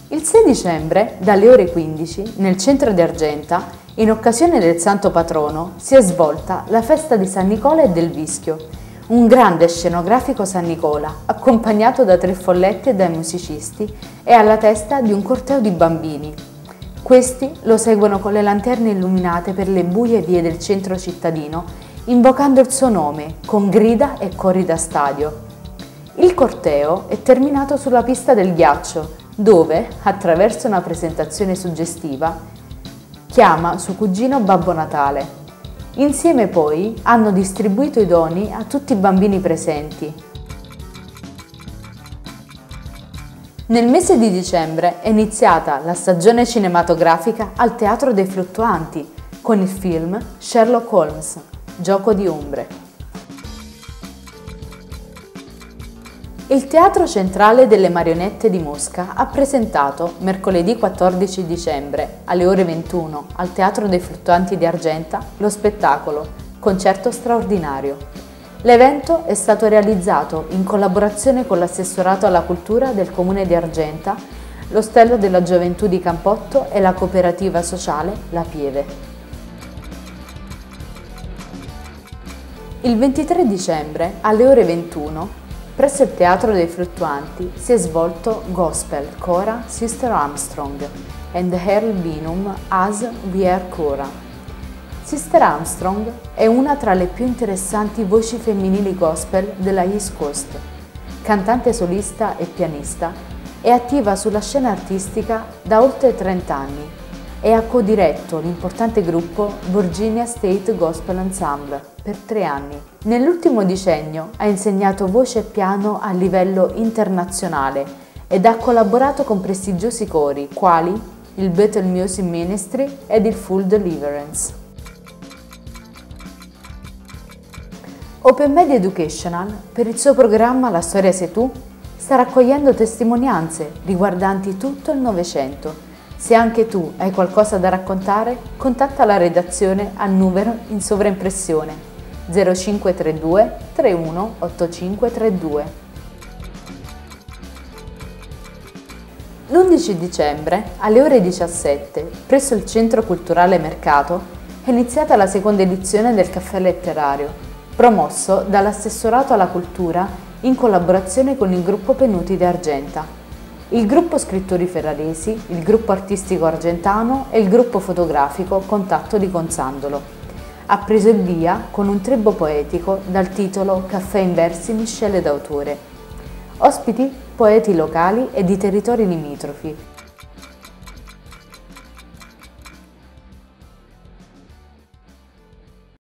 Il 6 dicembre, dalle ore 15, nel centro di Argenta, in occasione del santo patrono, si è svolta la festa di San Nicola e del Vischio, un grande scenografico San Nicola, accompagnato da 3 folletti e dai musicisti e alla testa di un corteo di bambini. Questi lo seguono con le lanterne illuminate per le buie vie del centro cittadino, invocando il suo nome, con grida e cori da stadio. Il corteo è terminato sulla pista del ghiaccio, dove, attraverso una presentazione suggestiva, chiama suo cugino Babbo Natale. Insieme poi hanno distribuito i doni a tutti i bambini presenti. Nel mese di dicembre è iniziata la stagione cinematografica al Teatro dei Fluttuanti con il film Sherlock Holmes, Gioco di ombre. Il Teatro Centrale delle Marionette di Mosca ha presentato mercoledì 14 dicembre alle ore 21 al Teatro dei Fluttuanti di Argenta lo spettacolo Concerto straordinario. L'evento è stato realizzato in collaborazione con l'Assessorato alla Cultura del Comune di Argenta, l'Ostello della Gioventù di Campotto e la cooperativa sociale La Pieve. Il 23 dicembre alle ore 21 presso il Teatro dei Fluttuanti si è svolto Gospel Cora Sister Armstrong and Earl Binum as We Are Cora. Sister Armstrong è una tra le più interessanti voci femminili gospel della East Coast. Cantante solista e pianista, è attiva sulla scena artistica da oltre 30 anni e ha co-diretto l'importante gruppo Virginia State Gospel Ensemble per 3 anni. Nell'ultimo decennio ha insegnato voce e piano a livello internazionale ed ha collaborato con prestigiosi cori quali il Bethel Music Ministry ed il Full Deliverance. Open Media Educational, per il suo programma La Storia Sei Tu, sta raccogliendo testimonianze riguardanti tutto il Novecento. Se anche tu hai qualcosa da raccontare, contatta la redazione al numero in sovraimpressione 0532 31 8532. L'11 dicembre, alle ore 17, presso il Centro Culturale Mercato, è iniziata la seconda edizione del Caffè Letterario, promosso dall'Assessorato alla Cultura in collaborazione con il Gruppo Pennuti di Argenta, il Gruppo Scrittori Ferraresi, il Gruppo Artistico Argentano e il Gruppo Fotografico Contatto di Consandolo. Ha preso il via con un tribbo poetico dal titolo Caffè in versi miscele d'autore. Ospiti poeti locali e di territori limitrofi.